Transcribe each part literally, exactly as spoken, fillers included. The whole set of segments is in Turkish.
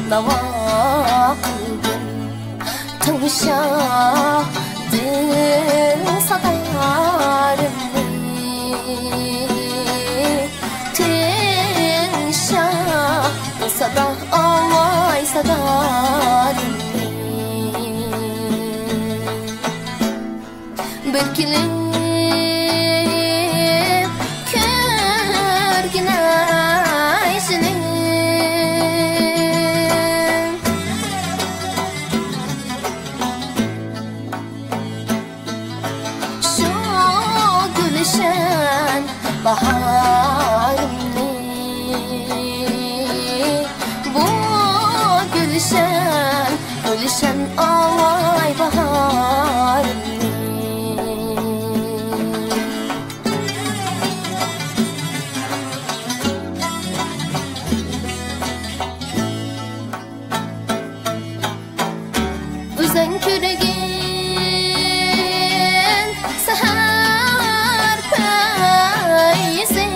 نواقدن تمشادن صدارني تنشا صدا أواي صدارني بالكلام كرجنا عايشين شو قلشان بحارني بو قلشان قلشان أواي بحارني Uzan küregen sahar payse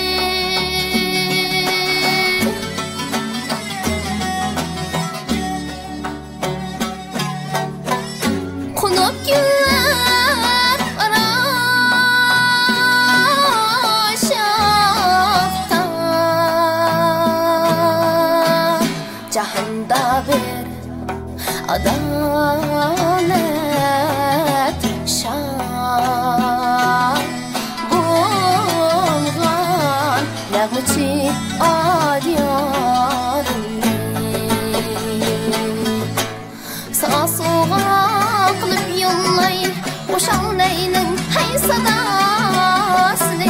Konup güller araşafta Cahanda bir adalet şan bulgan nağmeti adiyarını sağsuğa kılıp yollayın boşanlayının hay sadasını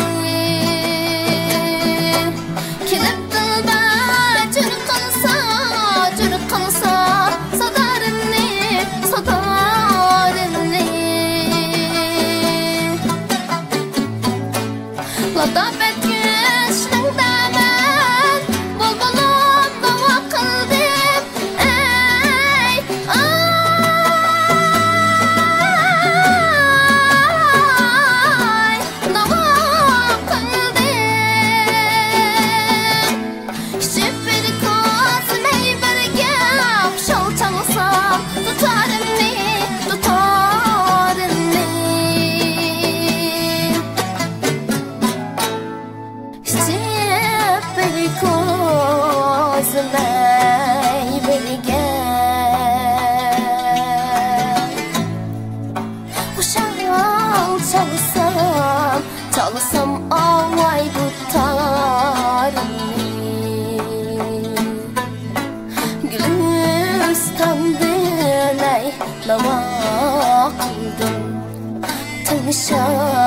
kilip dilba cür kılsa cür kılsa لطفت كشتن دامن بلبلات ضوى قلبي اي اي ضوى قلبي شفت كوزمي برقاف شل تنصاب تطارني تطارني Kozmay bilgen Uşal çalsam Çalsam avay bu tarihini Gülistan'dın ay Lavakıldın Tanışam